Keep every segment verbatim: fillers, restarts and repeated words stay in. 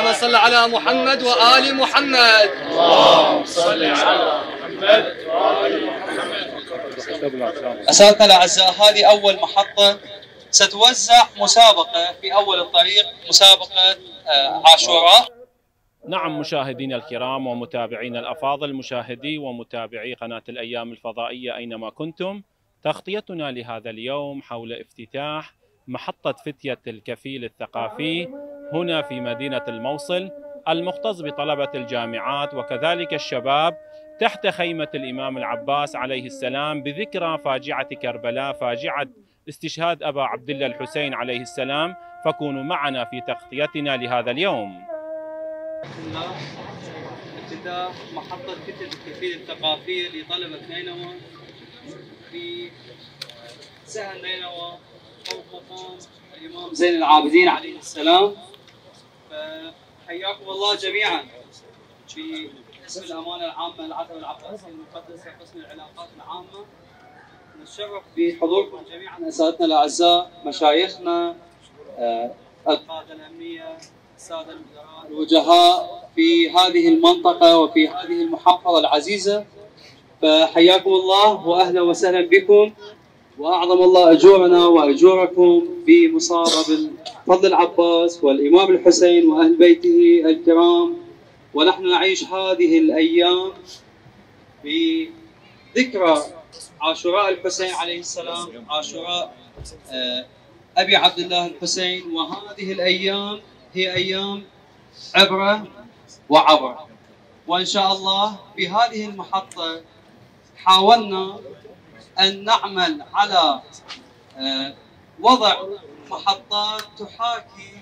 اللهم صل على محمد وآل محمد. اللهم صل على محمد وآل محمد. أساتذتنا الأعزاء، هذه أول محطة ستوزع مسابقة في أول الطريق، مسابقة عاشوراء. نعم مشاهدينا الكرام ومتابعينا الأفاضل، مشاهدي ومتابعي قناة الأيام الفضائية أينما كنتم، تغطيتنا لهذا اليوم حول افتتاح محطة فتية الكفيل الثقافي هنا في مدينة الموصل، المختص بطلبة الجامعات وكذلك الشباب تحت خيمة الإمام العباس عليه السلام، بذكرى فاجعة كربلاء، فاجعة استشهاد أبا عبد الله الحسين عليه السلام. فكونوا معنا في تغطيتنا لهذا اليوم. افتتاح محطة فتية الكفيل الثقافية لطلبة نينوى في سهل نينوى فوق مقام الإمام زين العابدين عليه السلام. فحياكم الله جميعا باسم الأمانة العامة العتبة العباسية المقدسة قسم العلاقات العامة. نتشرف بحضوركم جميعا أساتذتنا الأعزاء، مشايخنا، القادة الأمنية، السادة الوزراء، الوجهاء في هذه المنطقة وفي هذه المحافظة العزيزة. فحياكم الله وأهلا وسهلا بكم، وأعظم الله أجورنا وأجوركم بمصارى فضل العباس والإمام الحسين وأهل بيته الكرام. ونحن نعيش هذه الأيام بذكرى عاشوراء الحسين عليه السلام، عاشوراء أبي عبد الله الحسين. وهذه الأيام هي أيام عبرة وعبرة، وإن شاء الله في هذه المحطة حاولنا أن نعمل على وضع محطات تحاكي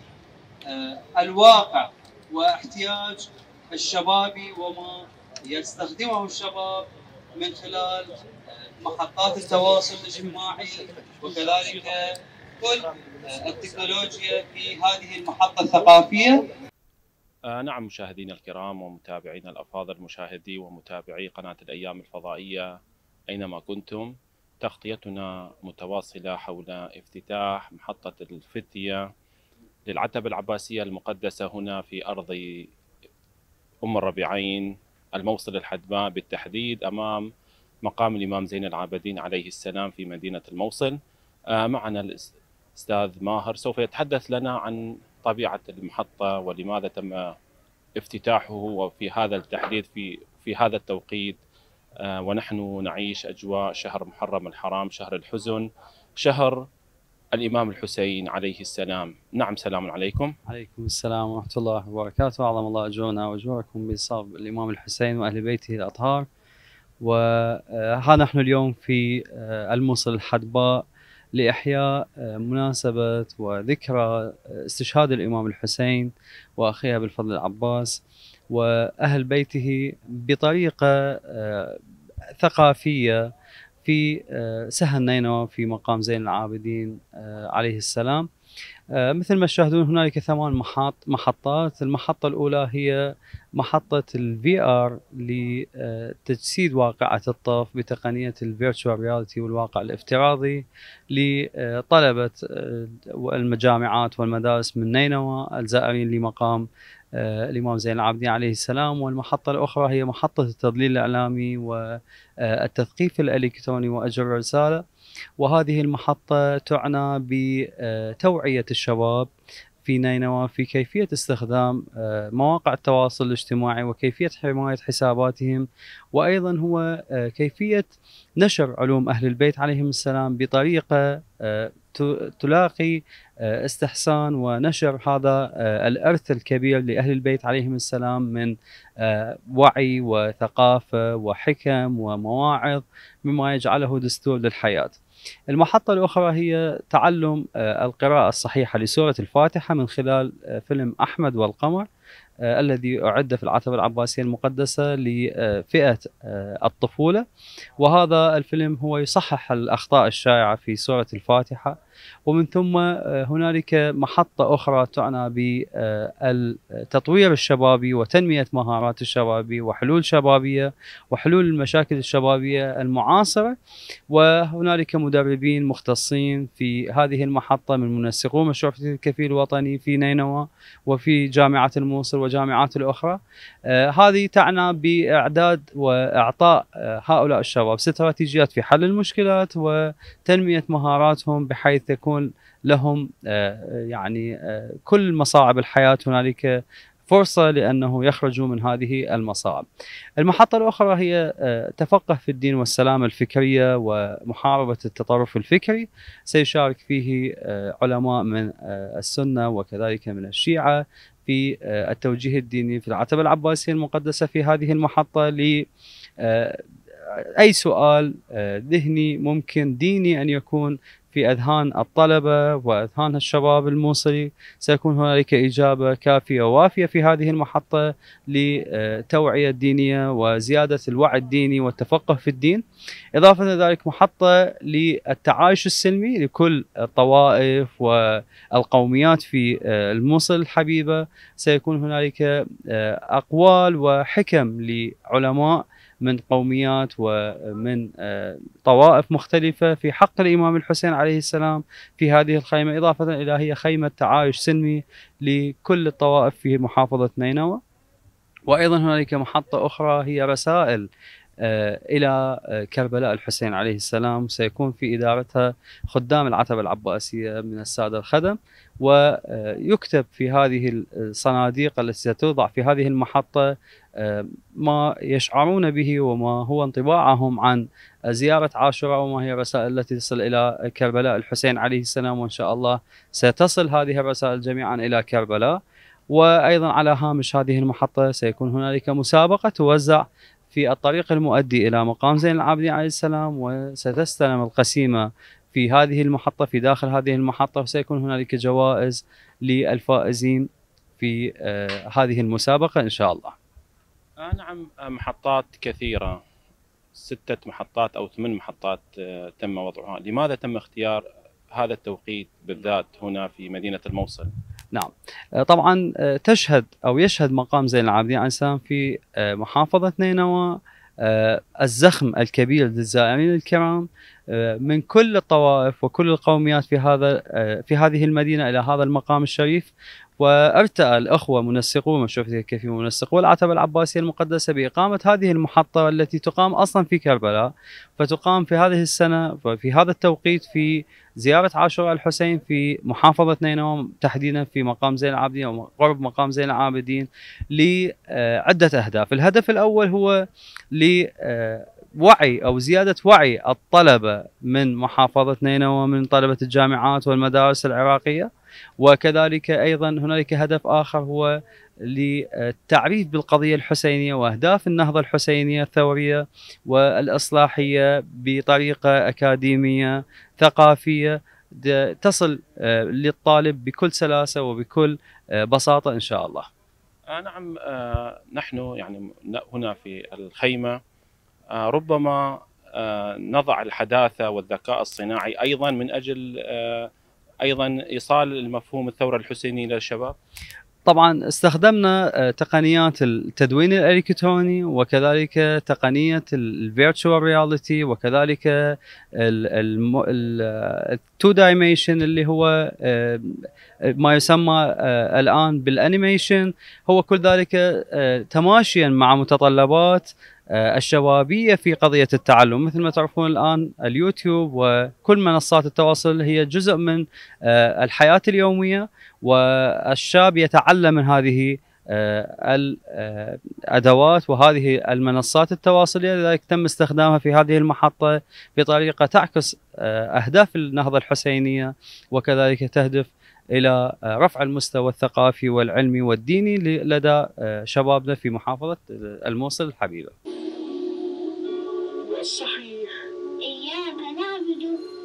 الواقع واحتياج الشباب وما يستخدمه الشباب من خلال محطات التواصل الاجتماعي وكذلك كل التكنولوجيا في هذه المحطة الثقافية. آه نعم مشاهدينا الكرام ومتابعينا الأفاضل، مشاهدي ومتابعي قناة الأيام الفضائية أينما كنتم، تغطيتنا متواصلة حول افتتاح محطة الفتية للعتبة العباسية المقدسة هنا في أرض أم الربيعين الموصل الحدباء، بالتحديد أمام مقام الإمام زين العابدين عليه السلام في مدينة الموصل. آه معنا الأستاذ ماهر سوف يتحدث لنا عن طبيعة المحطة ولماذا تم افتتاحه، وفي هذا التحديد في في هذا التوقيت آه ونحن نعيش أجواء شهر محرم الحرام، شهر الحزن، شهر الإمام الحسين عليه السلام. نعم، سلام عليكم. عليكم السلام ورحمة الله وبركاته. أعظم الله أجورنا وأجوركم بإصاب الإمام الحسين وأهل بيته الأطهار. وها نحن اليوم في الموصل الحدباء لإحياء مناسبة وذكرى استشهاد الإمام الحسين وأخيه بالفضل العباس وأهل بيته بطريقة ثقافية في سهل نينوى في مقام زين العابدين عليه السلام. مثل ما تشاهدون هنالك ثمان محط محطات. المحطة الأولى هي محطة الفي ار لتجسيد واقعة الطف بتقنية الفيرتشوال رياليتي والواقع الافتراضي لطلبة المجامعات والمدارس من نينوى الزائرين لمقام الإمام زين العابدين عليه السلام. والمحطة الأخرى هي محطة التضليل الإعلامي والتثقيف الإلكتروني وأجر الرسالة، وهذه المحطة تعنى بتوعية الشباب في نينوى في كيفية استخدام مواقع التواصل الاجتماعي وكيفية حماية حساباتهم، وأيضا هو كيفية نشر علوم أهل البيت عليهم السلام بطريقة تلاقي استحسان ونشر هذا الإرث الكبير لأهل البيت عليهم السلام من وعي وثقافة وحكم ومواعظ مما يجعله دستور للحياة. المحطة الأخرى هي تعلم القراءة الصحيحة لسورة الفاتحة من خلال فيلم أحمد والقمر الذي أعد في العتبة العباسية المقدسة لفئة الطفولة، وهذا الفيلم هو يصحح الأخطاء الشائعة في سورة الفاتحة ومن ثم هنالك محطة أخرى تعنى بالتطوير الشبابي وتنمية مهارات الشبابي وحلول شبابية وحلول المشاكل الشبابية المعاصرة. وهنالك مدربين مختصين في هذه المحطة من منسقو مشروع الكفيل الوطني في نينوى وفي جامعة الموصل وجامعات الأخرى. آه هذه تعنى بإعداد وإعطاء آه هؤلاء الشباب استراتيجيات في حل المشكلات وتنمية مهاراتهم بحيث تكون لهم آه يعني آه كل مصاعب الحياة هنالك فرصة لأنه يخرجوا من هذه المصاعب. المحطة الأخرى هي تفقه في الدين والسلامة الفكرية ومحاربة التطرف الفكري. سيشارك فيه علماء من السنة وكذلك من الشيعة في التوجيه الديني في العتبة العباسية المقدسة في هذه المحطة ل أي سؤال ذهني ممكن ديني أن يكون في أذهان الطلبة وأذهان الشباب الموصلي، سيكون هنالك إجابة كافية ووافية في هذه المحطة لتوعية دينية وزيادة الوعي الديني والتفقه في الدين. إضافة إلى ذلك محطة للتعايش السلمي لكل الطوائف والقوميات في الموصل الحبيبة. سيكون هنالك أقوال وحكم لعلماء من قوميات ومن طوائف مختلفة في حق الإمام الحسين عليه السلام في هذه الخيمة، إضافة إلى هي خيمة تعايش سلمي لكل الطوائف في محافظة نينوى. وأيضا هنالك محطة أخرى هي رسائل إلى كربلاء الحسين عليه السلام، سيكون في إدارتها خدام العتبة العباسية من السادة الخدم، ويكتب في هذه الصناديق التي ستوضع في هذه المحطة ما يشعرون به وما هو انطباعهم عن زيارة عاشوراء وما هي الرسائل التي تصل إلى كربلاء الحسين عليه السلام. وإن شاء الله ستصل هذه الرسائل جميعا إلى كربلاء. وأيضا على هامش هذه المحطة سيكون هنالك مسابقة توزع في الطريق المؤدي إلى مقام زين العابدين عليه السلام، وستستلم القسيمة في هذه المحطة في داخل هذه المحطة، وسيكون هنالك جوائز للفائزين في آه هذه المسابقة إن شاء الله. آه نعم، محطات كثيرة، ستة محطات أو ثمان محطات آه تم وضعها. لماذا تم اختيار هذا التوقيت بالذات هنا في مدينة الموصل؟ نعم، طبعا تشهد أو يشهد مقام زين العابدين عليه السلام في محافظة نينوى الزخم الكبير للزائرين الكرام من كل الطوائف وكل القوميات في هذا في هذه المدينة إلى هذا المقام الشريف. وارتأى الأخوة منسقو مشروع الكفيل ومنسقو العتبة العباسية المقدسة بإقامة هذه المحطة التي تقام أصلا في كربلاء، فتقام في هذه السنة في هذا التوقيت في زيارة عاشوراء الحسين في محافظة نينوى، تحديدا في مقام زين العابدين أو قرب مقام زين العابدين، لعدة أهداف. الهدف الأول هو لوعي أو زيادة وعي الطلبة من محافظة نينوى من طلبة الجامعات والمدارس العراقية، وكذلك أيضا هنالك هدف آخر هو للتعريف بالقضية الحسينية وأهداف النهضة الحسينية الثورية والإصلاحية بطريقة أكاديمية ثقافية تصل للطالب بكل سلاسة وبكل بساطة إن شاء الله. آه نعم، آه نحن يعني هنا في الخيمة آه ربما آه نضع الحداثة والذكاء الصناعي أيضا من أجل آه أيضا إيصال المفهوم الثورة الحسيني للشباب. طبعا استخدمنا تقنيات التدوين الالكتروني وكذلك تقنيه الفيرتشوال رياليتي وكذلك التو دايميشن اللي هو ما يسمى الان بالانيميشن. هو كل ذلك تماشيا مع متطلبات الشبابية في قضية التعلم. مثل ما تعرفون الآن اليوتيوب وكل منصات التواصل هي جزء من الحياة اليومية، والشاب يتعلم من هذه الأدوات وهذه المنصات التواصلية، لذلك تم استخدامها في هذه المحطة بطريقة تعكس أهداف النهضة الحسينية وكذلك تهدف إلى رفع المستوى الثقافي والعلمي والديني لدى شبابنا في محافظة الموصل الحبيبة. والصحيح إياك نعبد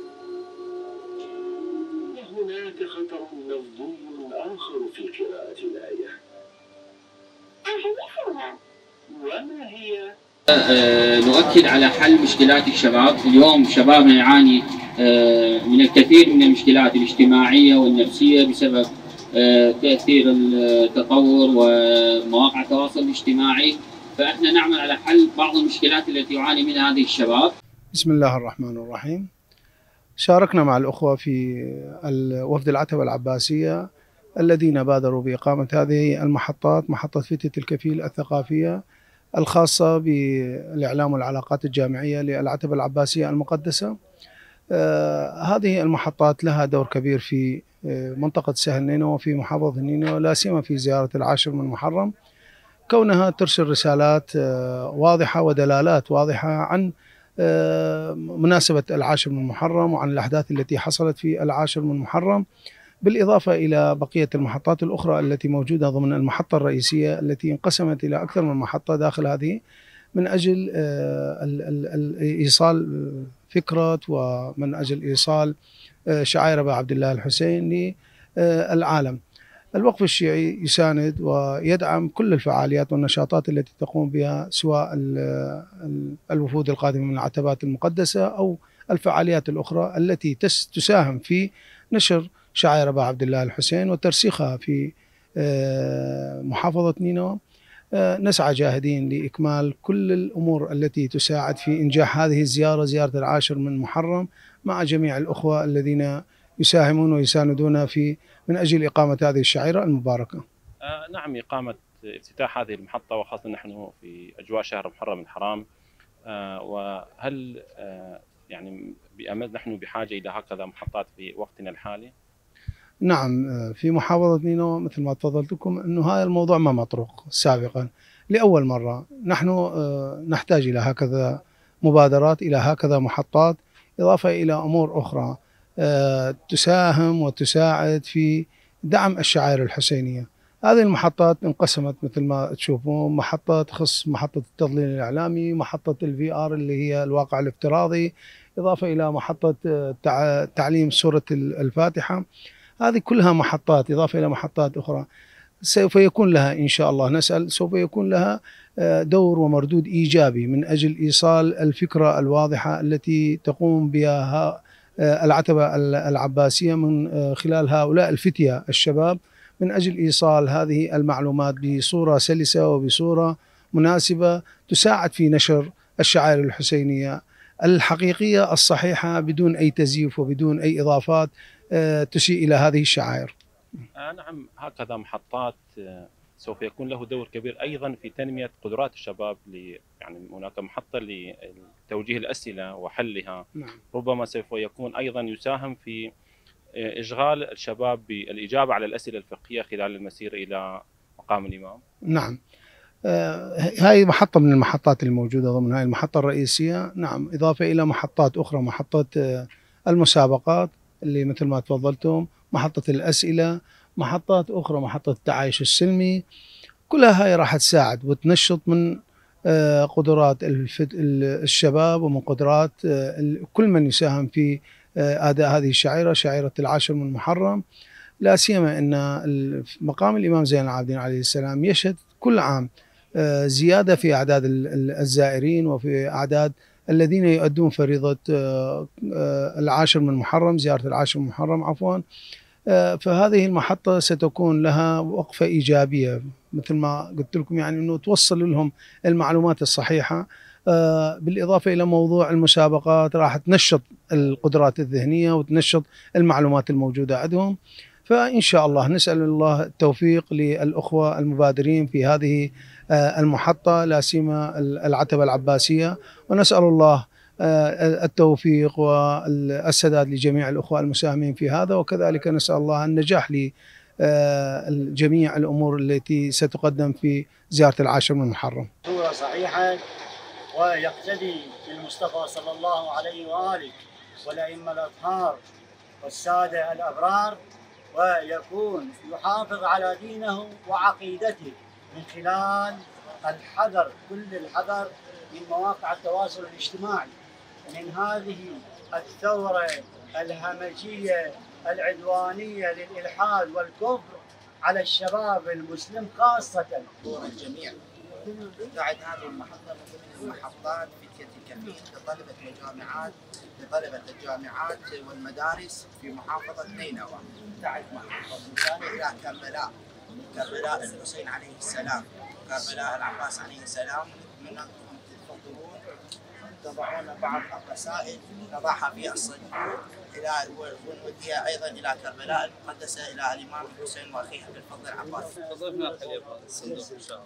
وهناك خطأ لفظي آخر في قراءة الآية. أعرفها. وما هي؟ نؤكد على حل مشكلات الشباب. اليوم شبابنا يعاني من الكثير من المشكلات الاجتماعية والنفسية بسبب تأثير التطور ومواقع التواصل الاجتماعي، فإحنا نعمل على حل بعض المشكلات التي يعاني منها هذه الشباب. بسم الله الرحمن الرحيم. شاركنا مع الأخوة في وفد العتبة العباسية الذين بادروا بإقامة هذه المحطات، محطة فتية الكفيل الثقافية الخاصة بالإعلام والعلاقات الجامعية للعتبة العباسية المقدسة. آه هذه المحطات لها دور كبير في آه منطقة سهل نينوى وفي محافظة نينوى، لا سيما في زيارة العاشر من محرم، كونها ترسل رسالات آه واضحة ودلالات واضحة عن آه مناسبة العاشر من محرم وعن الأحداث التي حصلت في العاشر من محرم، بالإضافة إلى بقية المحطات الأخرى التي موجودة ضمن المحطة الرئيسية التي انقسمت إلى أكثر من محطة داخل هذه، من أجل إيصال فكرة ومن أجل إيصال شعائر أبا عبد الله الحسين للعالم. الوقف الشيعي يساند ويدعم كل الفعاليات والنشاطات التي تقوم بها، سواء الوفود القادمة من العتبات المقدسة أو الفعاليات الأخرى التي تساهم في نشر شعائر أبا عبد الله الحسين وترسيخها في محافظة نينوى. نسعى جاهدين لإكمال كل الأمور التي تساعد في إنجاح هذه الزيارة، زيارة العاشر من محرم، مع جميع الأخوة الذين يساهمون ويساندون في من أجل إقامة هذه الشعيرة المباركة. آه نعم، إقامة افتتاح هذه المحطة وخاصة نحن في أجواء شهر محرم الحرام، آه وهل آه يعني بأمل نحن بحاجة إلى هكذا محطات في وقتنا الحالي؟ نعم، في محافظة نينوى مثل ما تفضلتكم أنه هذا الموضوع ما مطروق سابقا، لأول مرة نحن نحتاج إلى هكذا مبادرات، إلى هكذا محطات، إضافة إلى أمور أخرى تساهم وتساعد في دعم الشعائر الحسينية. هذه المحطات انقسمت مثل ما تشوفون، محطة تخص محطة التضليل الإعلامي، محطة الفي آر اللي هي الواقع الافتراضي، إضافة إلى محطة تعليم سورة الفاتحة. هذه كلها محطات، إضافة إلى محطات أخرى سوف يكون لها إن شاء الله نسأل سوف يكون لها دور ومردود إيجابي من أجل إيصال الفكرة الواضحة التي تقوم بها العتبة العباسية من خلال هؤلاء الفتية الشباب، من أجل إيصال هذه المعلومات بصورة سلسة وبصورة مناسبة تساعد في نشر الشعائر الحسينية الحقيقية الصحيحة بدون أي تزييف وبدون أي إضافات تسيء إلى هذه الشعائر. آه نعم، هكذا محطات سوف يكون له دور كبير أيضا في تنمية قدرات الشباب. يعني هناك محطة لتوجيه الأسئلة وحلها. نعم. ربما سوف يكون أيضا يساهم في إشغال الشباب بالإجابة على الأسئلة الفقهية خلال المسير إلى مقام الإمام. نعم، آه هاي محطة من المحطات الموجودة ضمن هاي المحطة الرئيسية. نعم، إضافة إلى محطات أخرى، محطة آه المسابقات اللي مثل ما تفضلتم، محطة الأسئلة، محطات أخرى، محطة التعايش السلمي. كلها هاي راح تساعد وتنشط من قدرات الشباب ومن قدرات كل من يساهم في أداء هذه الشعيرة، شعيرة العاشر من محرم. لا سيما أن مقام الإمام زين العابدين عليه السلام يشهد كل عام زيادة في أعداد الزائرين وفي أعداد الذين يؤدون فريضة العاشر من محرم، زيارة العاشر من محرم عفوا. فهذه المحطة ستكون لها وقفة إيجابية مثل ما قلت لكم، يعني أنه توصل لهم المعلومات الصحيحة، بالإضافة إلى موضوع المسابقات راح تنشط القدرات الذهنية وتنشط المعلومات الموجودة عندهم. فإن شاء الله نسأل الله التوفيق للأخوة المبادرين في هذه المحطة، لا سيما العتبة العباسية، ونسأل الله التوفيق والسداد لجميع الأخوة المساهمين في هذا، وكذلك نسأل الله النجاح لجميع الأمور التي ستقدم في زيارة العاشر من محرم. صورة صحيحة ويقتدي بالمصطفى صلى الله عليه وآله والأئمة الأطهار والسادة الأبرار، ويكون يحافظ على دينه وعقيدته من خلال الحذر، كل الحذر من مواقع التواصل الاجتماعي، من هذه الثورة الهمجية العدوانية للإلحاد والكفر على الشباب المسلم خاصة. الجميع تعد هذه المحطة من ضمن المحطات فتية الكفيل لطلبة الجامعات لطلبة الجامعات والمدارس في محافظة نينوى. تعد محطة ثانية إلى كربلاء، كربلاء الحسين عليه السلام، كربلاء العباس عليه السلام. منكم تفضلون تضعون بعض الرسائل نضعها في الصندوق الى ونوديها ايضا الى كربلاء المقدسه الى الامام الحسين واخيه بالفضل العباس. تضيفنا الحليب الصندوق ان شاء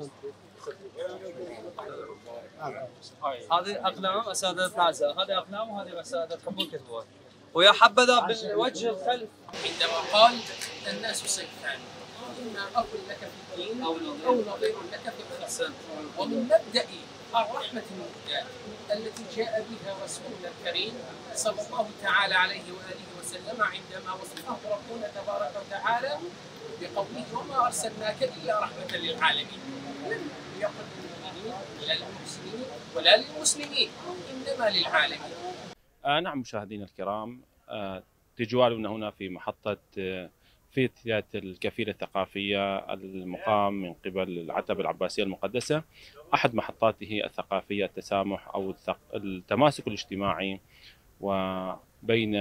الله. هذه اقلام اساتذتنا الاعزاء، هذه اقلام وهذه اساتذه تحبون تكتبون. ويا حبذا بالوجه الخلف عندما قال الناس صنفان، اما اخ لك في الدين او نظير لك في الخلق. ومن مبدا الرحمه المهداه التي جاء بها رسولنا الكريم صلى الله تعالى عليه واله وسلم عندما وصفه ربنا تبارك وتعالى بقوله وما ارسلناك الا رحمه للعالمين. لم يقل للمؤمنين لا للمسلمين ولا للمسلمين، انما للعالمين. آه نعم مشاهدينا الكرام، آه تجوالنا هنا في محطة آه فتية الكفيل الثقافية المقام من قبل العتبة العباسية المقدسة، أحد محطاته الثقافية التسامح أو التماسك الاجتماعي وبين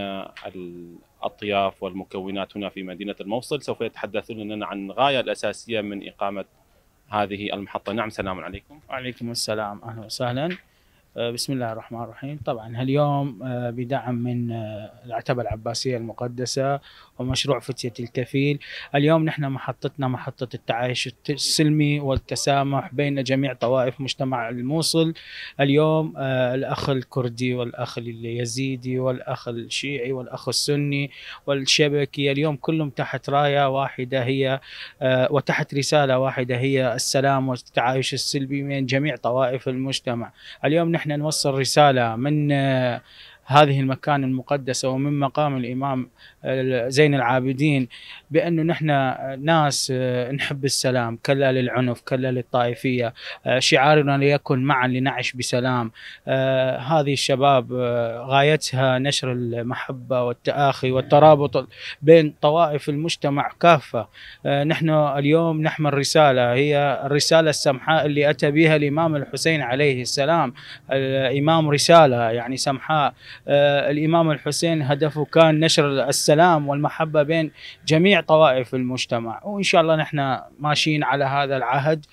الأطياف والمكونات هنا في مدينة الموصل. سوف يتحدثون لنا عن الغاية الأساسية من إقامة هذه المحطة. نعم، سلام عليكم. وعليكم السلام، أهلا وسهلا. بسم الله الرحمن الرحيم. طبعا هاليوم بدعم من العتبة العباسية المقدسة ومشروع فتية الكفيل، اليوم نحن محطتنا محطة التعايش السلمي والتسامح بين جميع طوائف مجتمع الموصل. اليوم الأخ الكردي والأخ اليزيدي والأخ الشيعي والأخ السني والشبكي اليوم كلهم تحت راية واحدة هي وتحت رسالة واحدة هي السلام والتعايش السلمي بين جميع طوائف المجتمع. اليوم نحن نحن نوصل رسالة من هذه المكان المقدسة ومن مقام الإمام زين العابدين بأنه نحن ناس نحب السلام، كلا للعنف كلا للطائفية، شعارنا ليكن معا لنعيش بسلام. هذه الشباب غايتها نشر المحبة والتآخي والترابط بين طوائف المجتمع كافة. نحن اليوم نحمل رسالة هي الرسالة السمحاء اللي أتى بها الإمام الحسين عليه السلام. الإمام رسالة يعني سمحاء. الإمام الحسين هدفه كان نشر السلام والمحبة بين جميع طوائف المجتمع، وإن شاء الله نحن ماشيين على هذا العهد.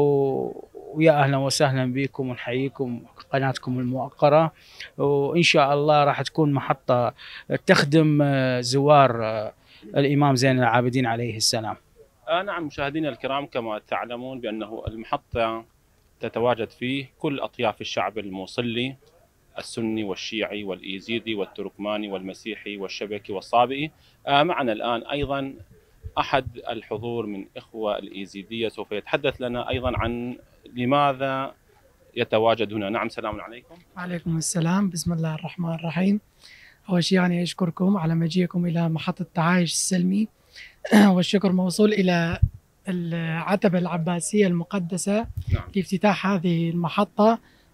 ويا أهلا وسهلا بكم ونحييكم قناتكم الموقرة، وإن شاء الله راح تكون محطة تخدم زوار الإمام زين العابدين عليه السلام. آه نعم مشاهدينا الكرام، كما تعلمون بأنه المحطة تتواجد فيه كل أطياف الشعب الموصلي، السني والشيعي والإيزيدي والتركماني والمسيحي والشبكي والصابئي. آه معنا الآن أيضا أحد الحضور من إخوة الإيزيدية سوف يتحدث لنا أيضا عن لماذا يتواجد هنا. نعم، سلام عليكم. وعليكم السلام. بسم الله الرحمن الرحيم. أول شيء يعني أشكركم على مجيئكم إلى محطة التعايش السلمي، والشكر موصول إلى العتبة العباسية المقدسة نعم. لافتتاح هذه المحطة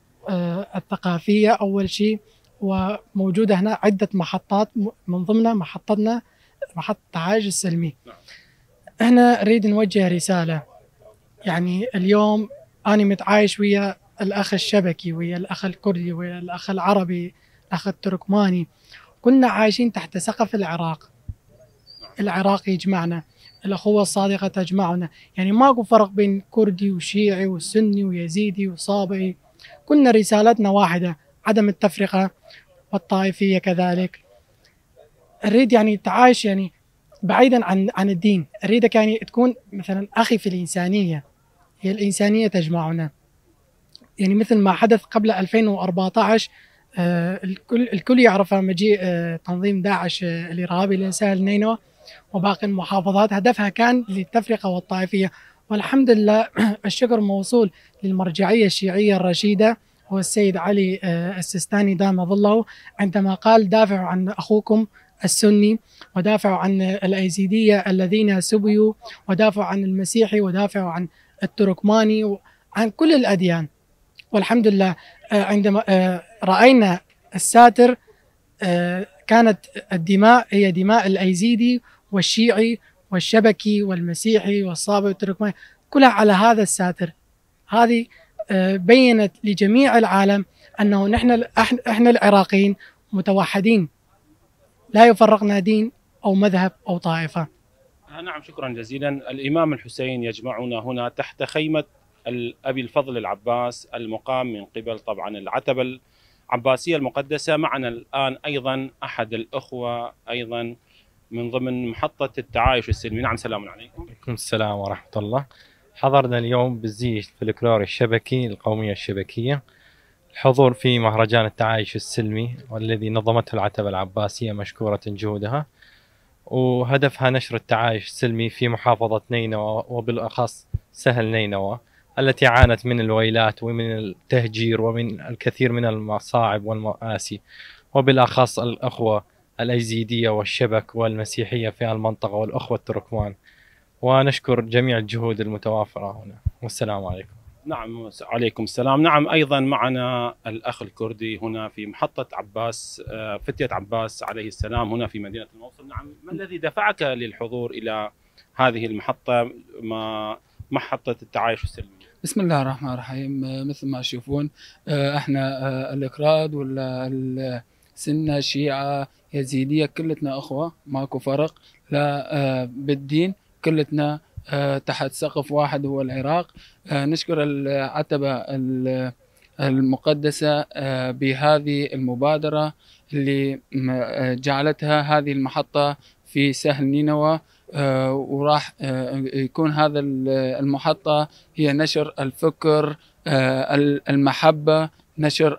الثقافية. أول شيء وموجودة هنا عدة محطات من ضمنها محطتنا محطة التعايش السلمي. احنا نريد نوجه رسالة، يعني اليوم أنا متعايش ويا الأخ الشبكي ويا الأخ الكردي ويا الأخ العربي الأخ التركماني، كنا عايشين تحت سقف العراق. العراق يجمعنا، الأخوة الصادقة تجمعنا، يعني ماكو فرق بين كردي وشيعي وسني ويزيدي وصابئي، كنا رسالتنا واحدة، عدم التفرقة والطائفية كذلك. أريد يعني تعايش يعني بعيدا عن عن الدين، أريدك يعني تكون مثلا أخي في الإنسانية، هي الإنسانية تجمعنا. يعني مثل ما حدث قبل ألفين وأربعة عشر، آه الكل الكل يعرف مجيء آه تنظيم داعش آه الإرهابي لساحل نينوى وباقي المحافظات، هدفها كان للتفرقة والطائفية. والحمد لله الشكر موصول للمرجعية الشيعية الرشيدة هو السيد علي السيستاني دام ظله، عندما قال دافعوا عن أخوكم السني ودافعوا عن الأيزيدية الذين سبيوا ودافعوا عن المسيحي ودافعوا عن التركماني وعن كل الأديان. والحمد لله عندما رأينا الساتر كانت الدماء هي دماء الأيزيدي والشيعي والشبكي والمسيحي والصابئ والتركماني كلها على هذا الساتر. هذه بينت لجميع العالم أنه نحن إحنا العراقيين متوحدين، لا يفرقنا دين أو مذهب أو طائفة. نعم، شكرا جزيلا. الإمام الحسين يجمعنا هنا تحت خيمة أبي الفضل العباس المقام من قبل طبعا العتبة العباسية المقدسة. معنا الآن أيضا أحد الأخوة أيضا من ضمن محطة التعايش السلمي. نعم، سلام عليكم. وعليكم السلام ورحمة الله. حضرنا اليوم بالزي الفلكلوري الشبكي القومية الشبكية الحضور في مهرجان التعايش السلمي والذي نظمته العتبة العباسية مشكورة جهودها، وهدفها نشر التعايش السلمي في محافظة نينوى وبالأخص سهل نينوى التي عانت من الويلات ومن التهجير ومن الكثير من المصاعب والمآسي، وبالأخص الأخوة الأيزيدية والشبك والمسيحية في المنطقة والأخوة التركمان. ونشكر جميع الجهود المتوافرة هنا، والسلام عليكم. نعم، عليكم السلام. نعم، أيضا معنا الأخ الكردي هنا في محطة عباس فتية عباس عليه السلام هنا في مدينة الموصل. نعم، ما الذي دفعك للحضور إلى هذه المحطة، ما محطة التعايش السلمي؟ بسم الله الرحمن الرحيم. مثل ما تشوفون احنا الأكراد ولا السنة شيعة يزيدية كلتنا أخوة، ماكو فرق لا بالدين، كلتنا تحت سقف واحد هو العراق. نشكر العتبة المقدسة بهذه المبادرة اللي جعلتها هذه المحطة في سهل نينوى، وراح يكون هذا المحطة هي نشر الفكر، المحبة، نشر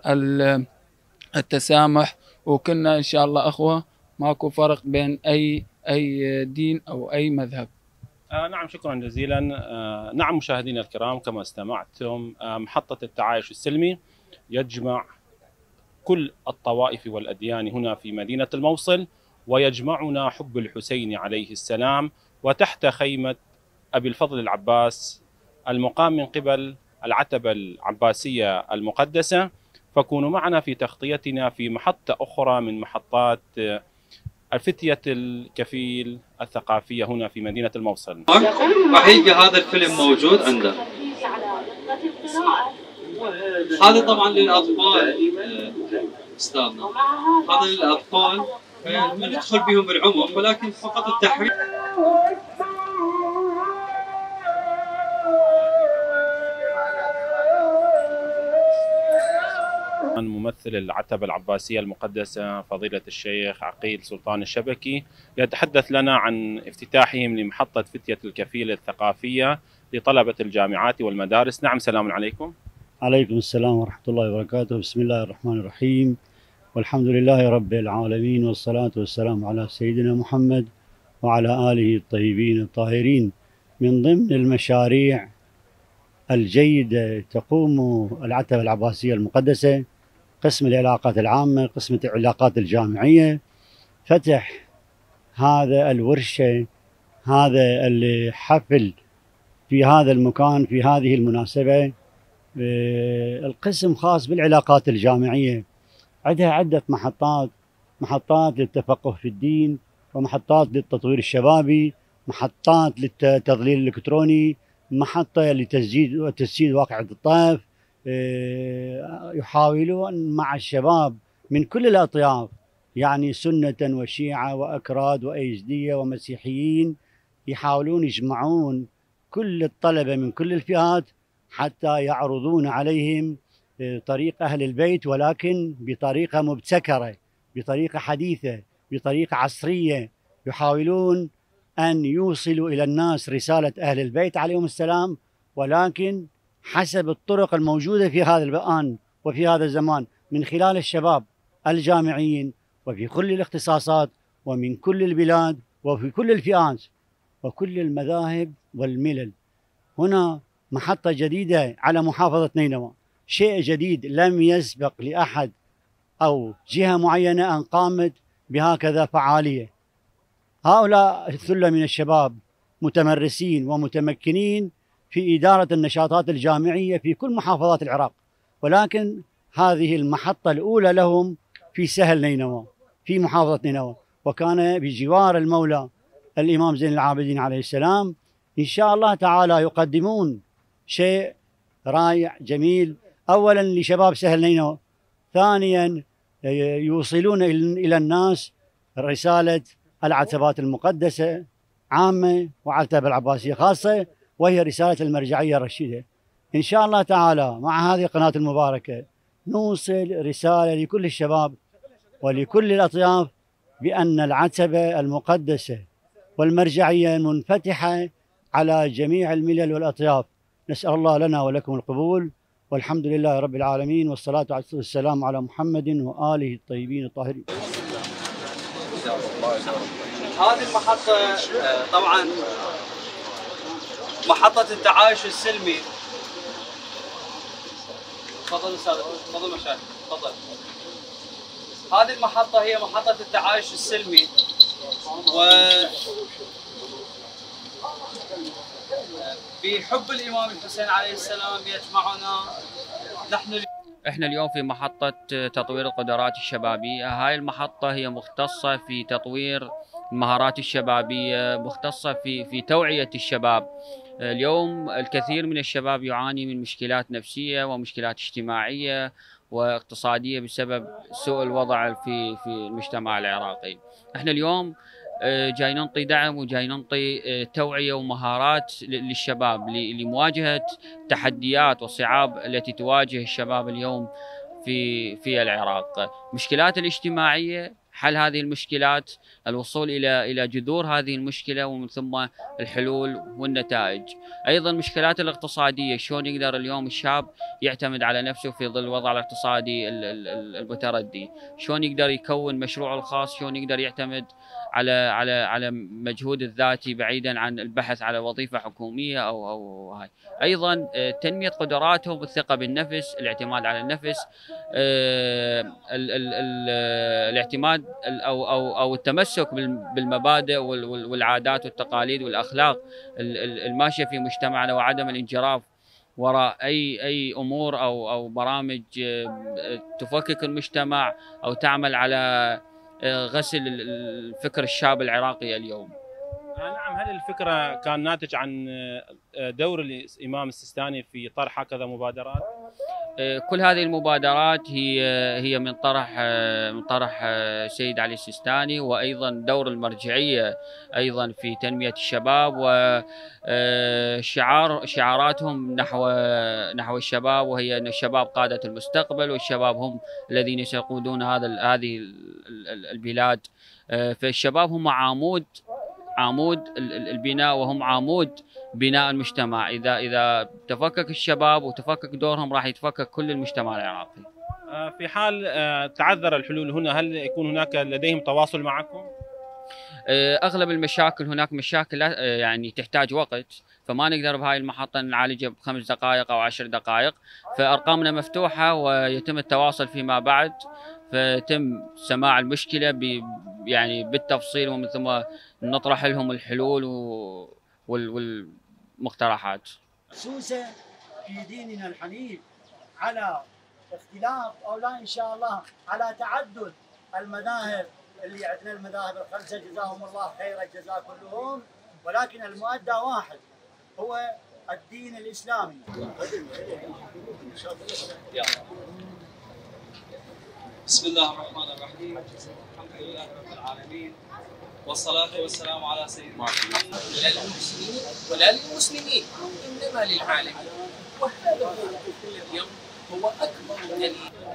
التسامح، وكنا إن شاء الله أخوة، ماكو فرق بين أي أي دين أو أي مذهب. آه نعم، شكرا جزيلا. آه نعم مشاهدينا الكرام، كما استمعتم آه محطة التعايش السلمي يجمع كل الطوائف والأديان هنا في مدينة الموصل، ويجمعنا حب الحسين عليه السلام، وتحت خيمة أبي الفضل العباس المقام من قبل العتبة العباسية المقدسة. فكونوا معنا في تغطيتنا في محطة أخرى من محطات الفتية الكفيل الثقافية هنا في مدينة الموصل. راح يلقى هذا الفيلم موجود عنده. هذا طبعا للأطفال استاذنا، هذا للأطفال ما ندخل بهم بالعمر، ولكن فقط التحريك. ممثل العتبة العباسية المقدسة فضيلة الشيخ عقيل سلطان الشبكي يتحدث لنا عن افتتاحهم لمحطة فتية الكفيل الثقافية لطلبة الجامعات والمدارس. نعم، سلام عليكم. عليكم السلام ورحمة الله وبركاته. بسم الله الرحمن الرحيم، والحمد لله رب العالمين، والصلاة والسلام على سيدنا محمد وعلى آله الطيبين الطاهرين. من ضمن المشاريع الجيدة تقوم العتبة العباسية المقدسة قسم العلاقات العامة، قسم العلاقات الجامعية، فتح هذا الورشة، هذا الحفل في هذا المكان في هذه المناسبة. القسم خاص بالعلاقات الجامعية، عندها عدة محطات، محطات للتفقه في الدين، ومحطات للتطوير الشبابي، محطات للتضليل الإلكتروني، محطة لتسجيل وتسجيل واقعة الطائف. يحاولون مع الشباب من كل الأطياف، يعني سنة وشيعة وأكراد وأيزدية ومسيحيين، يحاولون يجمعون كل الطلبة من كل الفئات حتى يعرضون عليهم طريق أهل البيت، ولكن بطريقة مبتكرة، بطريقة حديثة، بطريقة عصرية. يحاولون أن يوصلوا إلى الناس رسالة أهل البيت عليهم السلام، ولكن حسب الطرق الموجودة في هذا الآن وفي هذا الزمان، من خلال الشباب الجامعيين وفي كل الاختصاصات ومن كل البلاد وفي كل الفئات وكل المذاهب والملل. هنا محطة جديدة على محافظة نينوى، شيء جديد لم يسبق لأحد أو جهة معينة أن قامت بهكذا فعالية. هؤلاء الثلة من الشباب متمرسين ومتمكنين في إدارة النشاطات الجامعية في كل محافظات العراق، ولكن هذه المحطة الأولى لهم في سهل نينوى في محافظة نينوى، وكان بجوار المولى الإمام زين العابدين عليه السلام. إن شاء الله تعالى يقدمون شيء رائع جميل، أولا لشباب سهل نينوى، ثانيا يوصلون إلى الناس رسالة العتبات المقدسة عامة وعتبة العباسية خاصة، وهي رسالة المرجعية الرشيدة. إن شاء الله تعالى مع هذه القناة المباركة نوصل رسالة لكل الشباب ولكل الأطياف بأن العتبة المقدسة والمرجعية منفتحة على جميع الملل والأطياف. نسأل الله لنا ولكم القبول، والحمد لله رب العالمين، والصلاة والسلام على محمد وآله الطيبين الطاهرين. هذه المحطة طبعا محطة التعايش السلمي. تفضل استاذ، تفضل مشايخ، تفضل. هذه المحطة هي محطة التعايش السلمي، و بحب الإمام الحسين عليه السلام يجمعنا نحن. احنا اليوم في محطة تطوير القدرات الشبابية. هاي المحطة هي مختصة في تطوير المهارات الشبابية، مختصة في في توعية الشباب. اليوم الكثير من الشباب يعاني من مشكلات نفسية ومشكلات اجتماعية واقتصادية بسبب سوء الوضع في في المجتمع العراقي. احنا اليوم جاي ننطي دعم وجاي ننطي توعية ومهارات للشباب لمواجهة تحديات والصعاب التي تواجه الشباب اليوم في في العراق. المشكلات الاجتماعية، حل هذه المشكلات، الوصول الى الى جذور هذه المشكله ومن ثم الحلول والنتائج. ايضا المشكلات الاقتصاديه، شلون يقدر اليوم الشاب يعتمد على نفسه في ظل الوضع الاقتصادي المتردي، شلون يقدر يكون مشروعه الخاص، شلون يقدر يعتمد على على على مجهود الذاتي بعيدا عن البحث على وظيفه حكوميه او او هاي. ايضا تنميه قدراتهم، الثقه بالنفس، الاعتماد على النفس، ال ال ال الاعتماد او او او التمسك بالمبادئ والعادات والتقاليد والاخلاق الماشيه في مجتمعنا، وعدم الانجراف وراء اي اي امور او او برامج تفكك المجتمع او تعمل على غسل الفكر الشاب العراقي اليوم. نعم، هل الفكرة كان ناتج عن دور الإمام السيستاني في طرح هكذا مبادرات؟ كل هذه المبادرات هي هي من طرح من طرح سيد علي السيستاني، وايضا دور المرجعيه ايضا في تنميه الشباب وشعار شعاراتهم نحو نحو الشباب، وهي ان الشباب قاده المستقبل، والشباب هم الذين سيقودون هذا هذه البلاد. فالشباب هم عمود عمود البناء، وهم عمود بناء المجتمع. اذا اذا تفكك الشباب وتفكك دورهم راح يتفكك كل المجتمع العراقي. في حال تعذر الحلول هنا، هل يكون هناك لديهم تواصل معكم؟ اغلب المشاكل، هناك مشاكل يعني تحتاج وقت، فما نقدر بهاي المحطه نعالجها بخمس دقائق او عشر دقائق، فارقامنا مفتوحه ويتم التواصل فيما بعد، فيتم سماع المشكله ب يعني بالتفصيل، ومن ثم نطرح لهم الحلول والمقترحات. خصوصا في ديننا الحنيف على اختلاف او لا ان شاء الله على تعدد المذاهب، اللي عندنا المذاهب الخمسه جزاهم الله خير الجزاء كلهم، ولكن المؤدى واحد هو الدين الاسلامي. بسم الله الرحمن الرحيم، الحمد لله رب العالمين، والصلاة والسلام على سيدنا محمد. لا للمسلمين ولا للمسلمين، إنما للعالمين. وهذا هو اليوم هو أكبر دليل.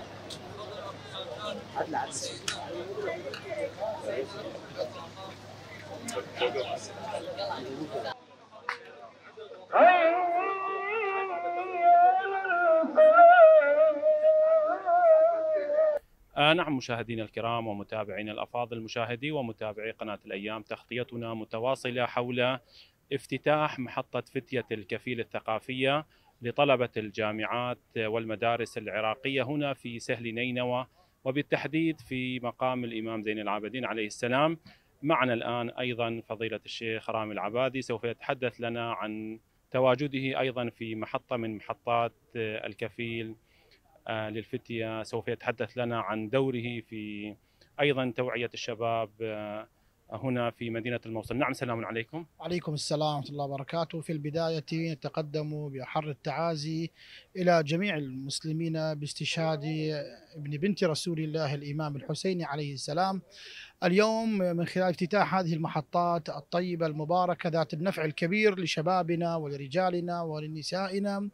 آه نعم مشاهدينا الكرام ومتابعينا الأفاضل، مشاهدي ومتابعي قناة الأيام، تغطيتنا متواصلة حول افتتاح محطة فتية الكفيل الثقافية لطلبة الجامعات والمدارس العراقية هنا في سهل نينوى، وبالتحديد في مقام الإمام زين العابدين عليه السلام. معنا الآن أيضا فضيلة الشيخ رامي العبادي، سوف يتحدث لنا عن تواجده أيضا في محطة من محطات الكفيل للفتية، سوف يتحدث لنا عن دوره في أيضا توعية الشباب هنا في مدينة الموصل. نعم، سلام عليكم. عليكم السلام ورحمة الله وبركاته. في البداية نتقدم بأحر التعازي إلى جميع المسلمين باستشهاد ابن بنت رسول الله الإمام الحسين عليه السلام اليوم، من خلال افتتاح هذه المحطات الطيبة المباركة ذات النفع الكبير لشبابنا ولرجالنا ولنسائنا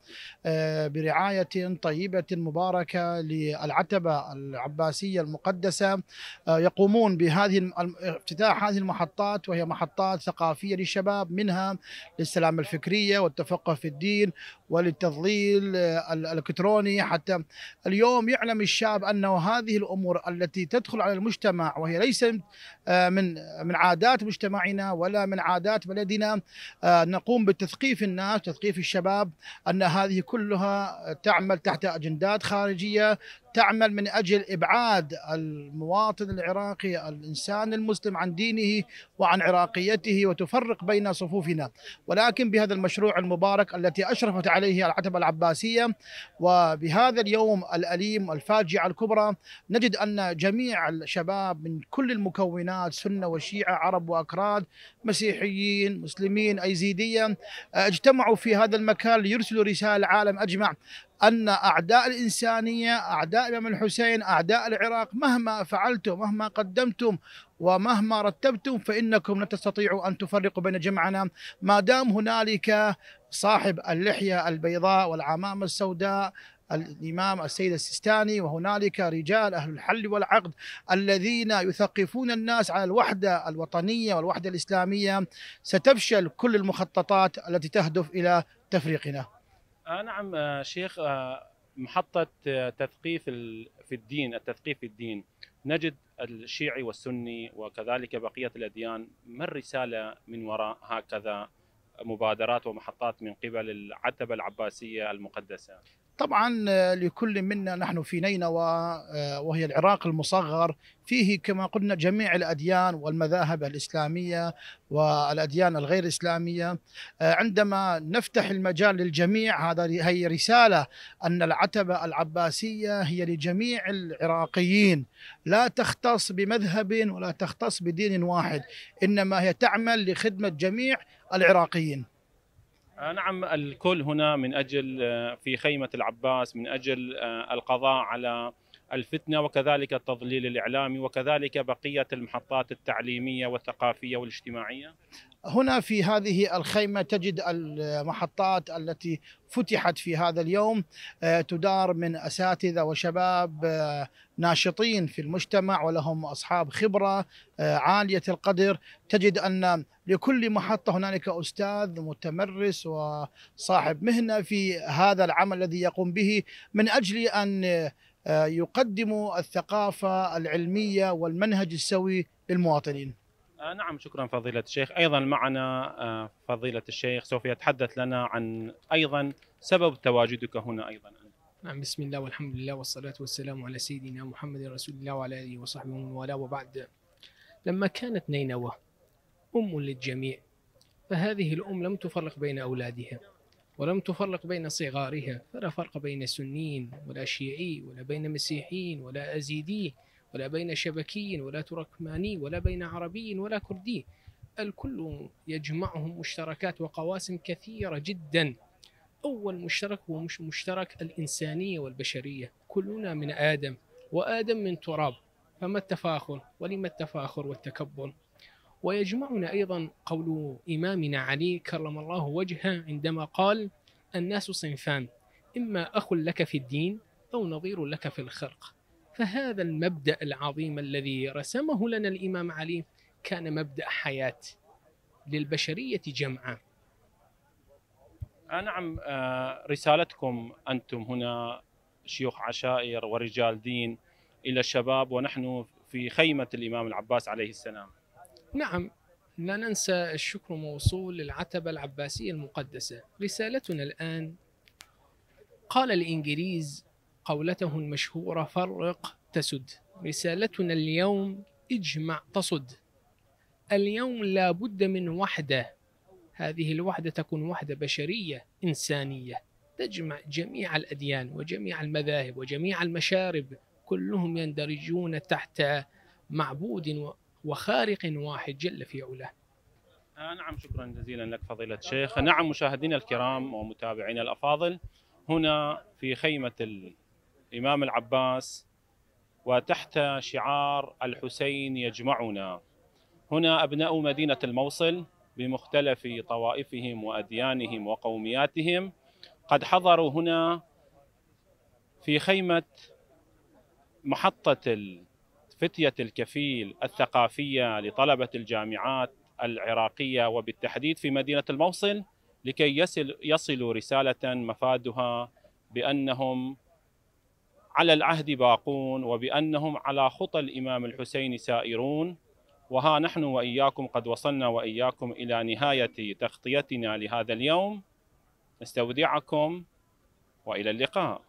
برعاية طيبة مباركة للعتبة العباسية المقدسة. يقومون بهذه افتتاح هذه المحطات، وهي محطات ثقافية للشباب، منها للسلام الفكرية والتفقه في الدين وللتضليل الإلكتروني. حتى اليوم يعلم الشاب أنه هذه الأمور التي تدخل على المجتمع وهي ليست من من عادات مجتمعنا ولا من عادات بلدنا، نقوم بتثقيف الناس، تثقيف الشباب، أن هذه كلها تعمل تحت أجندات خارجية، تعمل من أجل إبعاد المواطن العراقي الإنسان المسلم عن دينه وعن عراقيته، وتفرق بين صفوفنا. ولكن بهذا المشروع المبارك التي أشرفت عليه العتبة العباسية، وبهذا اليوم الأليم الفاجعة الكبرى، نجد أن جميع الشباب من كل المكونات، سنة وشيعة، عرب وأكراد، مسيحيين، مسلمين، أيزيدية، اجتمعوا في هذا المكان ليرسلوا رسالة للعالم أجمع أن أعداء الإنسانية، أعداء الإمام الحسين، أعداء العراق، مهما فعلتم، مهما قدمتم، ومهما رتبتم، فإنكم لا تستطيعوا أن تفرقوا بين جمعنا ما دام هنالك صاحب اللحية البيضاء والعمامة السوداء الإمام السيد السيستاني، وهنالك رجال أهل الحل والعقد الذين يثقفون الناس على الوحدة الوطنية والوحدة الإسلامية. ستفشل كل المخططات التي تهدف إلى تفريقنا. آه نعم آه شيخ، آه محطة آه تثقيف في الدين، التثقيف في الدين، نجد الشيعي والسني وكذلك بقية الأديان، ما الرسالة من وراء هكذا مبادرات ومحطات من قبل العتبة العباسية المقدسة؟ طبعا لكل منا، نحن في نينوى وهي العراق المصغر، فيه كما قلنا جميع الأديان والمذاهب الإسلامية والأديان الغير إسلامية. عندما نفتح المجال للجميع، هذا هي رسالة أن العتبة العباسية هي لجميع العراقيين، لا تختص بمذهب ولا تختص بدين واحد، إنما هي تعمل لخدمة جميع العراقيين. نعم، الكل هنا من أجل في خيمة العباس من أجل القضاء على الفتنة وكذلك التضليل الإعلامي وكذلك بقية المحطات التعليمية والثقافية والاجتماعية. هنا في هذه الخيمة تجد المحطات التي فتحت في هذا اليوم، تدار من أساتذة وشباب ناشطين في المجتمع ولهم أصحاب خبرة عالية القدر. تجد أن لكل محطة هنالك أستاذ متمرس وصاحب مهنة في هذا العمل الذي يقوم به، من أجل أن يقدموا الثقافة العلمية والمنهج السوي للمواطنين. آه نعم، شكرا فضيلة الشيخ. أيضا معنا آه فضيلة الشيخ سوف يتحدث لنا عن أيضا سبب تواجدك هنا أيضا. نعم، بسم الله والحمد لله والصلاة والسلام على سيدنا محمد رسول الله وعلى آله وصحبه ومن والاه، وبعد. لما كانت نينوى أم للجميع، فهذه الأم لم تفرق بين أولادها ولم تفرق بين صغارها، فلا فرق بين سنيين ولا شيعي ولا بين مسيحيين ولا أزيدي ولا بين شبكي ولا تركماني ولا بين عربي ولا كردي. الكل يجمعهم مشتركات وقواسم كثيرة جدا. أول مشترك هو مش مشترك الإنسانية والبشرية، كلنا من آدم وآدم من تراب، فما التفاخر ولما التفاخر والتكبر؟ ويجمعنا أيضا قول إمامنا علي كرم الله وجهه عندما قال: الناس صنفان، إما أخ لك في الدين أو نظير لك في الخلق. فهذا المبدأ العظيم الذي رسمه لنا الإمام علي كان مبدأ حياة للبشرية جمعاء. آه نعم، آه رسالتكم أنتم هنا شيوخ عشائر ورجال دين إلى الشباب، ونحن في خيمة الإمام العباس عليه السلام. نعم، لا ننسى الشكر موصول للعتبة العباسية المقدسة. رسالتنا الآن، قال الإنجليز قولته المشهورة: فرق تسد. رسالتنا اليوم: اجمع تصد. اليوم لا بد من وحدة، هذه الوحدة تكون وحدة بشرية إنسانية تجمع جميع الأديان وجميع المذاهب وجميع المشارب، كلهم يندرجون تحت معبود وخالق واحد جل في علاه. آه نعم، شكرا جزيلا لك فضيلة الشيخ. نعم مشاهدينا الكرام ومتابعينا الأفاضل، هنا في خيمة الإمام العباس وتحت شعار الحسين يجمعنا، هنا أبناء مدينة الموصل بمختلف طوائفهم وأديانهم وقومياتهم قد حضروا هنا في خيمة محطة فتية الكفيل الثقافية لطلبة الجامعات العراقية وبالتحديد في مدينة الموصل لكي يصل يصلوا رسالة مفادها بأنهم على العهد باقون وبأنهم على خطى الإمام الحسين سائرون. وها نحن وإياكم قد وصلنا وإياكم إلى نهاية تغطيتنا لهذا اليوم. نستودعكم وإلى اللقاء.